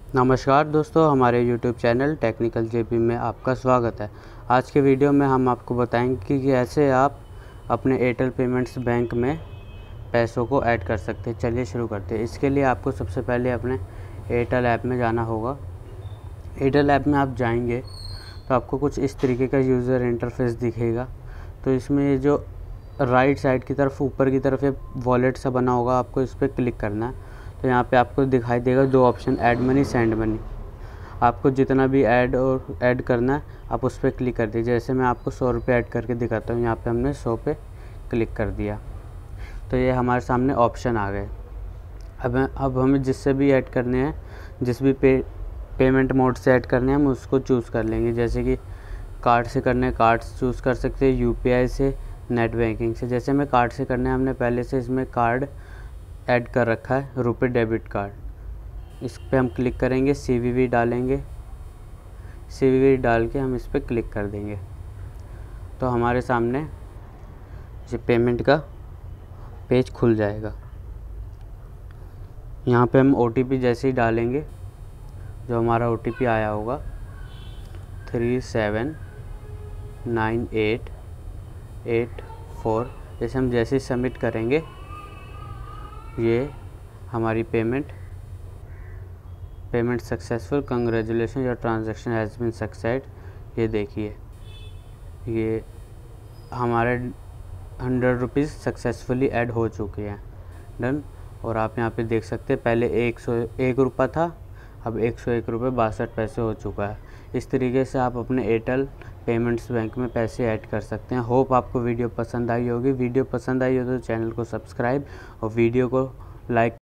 नमस्कार दोस्तों, हमारे YouTube चैनल टेक्निकल जेबी में आपका स्वागत है। आज के वीडियो में हम आपको बताएंगे कि कैसे आप अपने एयरटेल पेमेंट्स बैंक में पैसों को ऐड कर सकते हैं। चलिए शुरू करते हैं। इसके लिए आपको सबसे पहले अपने एयरटेल ऐप में जाना होगा। एयरटेल ऐप में आप जाएंगे तो आपको कुछ इस तरीके का यूज़र इंटरफेस दिखेगा। तो इसमें जो राइट साइड की तरफ ऊपर की तरफ एक वॉलेट सा बना होगा, आपको इस पर क्लिक करना है। तो यहाँ पे आपको दिखाई देगा दो option, add money, send money. आपको जितना भी ऐड करना है आप उस पर क्लिक कर दीजिए। जैसे मैं आपको 100 रुपये ऐड करके दिखाता हूँ। यहाँ पे हमने 100 पे क्लिक कर दिया तो ये हमारे सामने ऑप्शन आ गए। अब हमें जिससे भी ऐड करने हैं, जिस भी पेमेंट मोड से ऐड करने हैं, हम उसको चूज़ कर लेंगे। जैसे कि कार्ड से करने हैं, कार्ड चूज़ कर सकते हैं, UPI से, नेट बैंकिंग से। जैसे हमें कार्ड से करने हैं, हमने पहले से इसमें कार्ड ऐड कर रखा है, रुपए डेबिट कार्ड। इस पर हम क्लिक करेंगे, CVV डालेंगे। CVV डाल के हम इस पर क्लिक कर देंगे तो हमारे सामने ये पेमेंट का पेज खुल जाएगा। यहाँ पे हम OTP जैसे ही डालेंगे, जो हमारा OTP आया होगा 379884, जैसे हम जैसे ही सबमिट करेंगे ये हमारी payment successful, congratulation, your transaction has been succeed. ये देखिए, ये हमारे 100 रुपीज़ सक्सेसफुली ऐड हो चुके हैं। डन। और आप यहाँ पे देख सकते हैं, पहले 101 रुपये था, अब 101 रुपये 62 पैसे हो चुका है। इस तरीके से आप अपने एयरटेल पेमेंट्स बैंक में पैसे ऐड कर सकते हैं। होप आपको वीडियो पसंद आई होगी। वीडियो पसंद आई हो तो चैनल को सब्सक्राइब और वीडियो को लाइक